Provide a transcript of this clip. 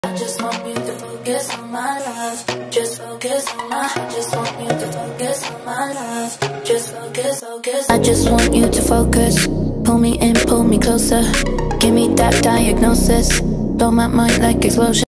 I just want you to focus on my love. Just focus on my. I just want you to focus on my love. Just focus, focus. I just want you to focus. Pull me in, pull me closer. Give me that diagnosis. Blow my mind like explosion.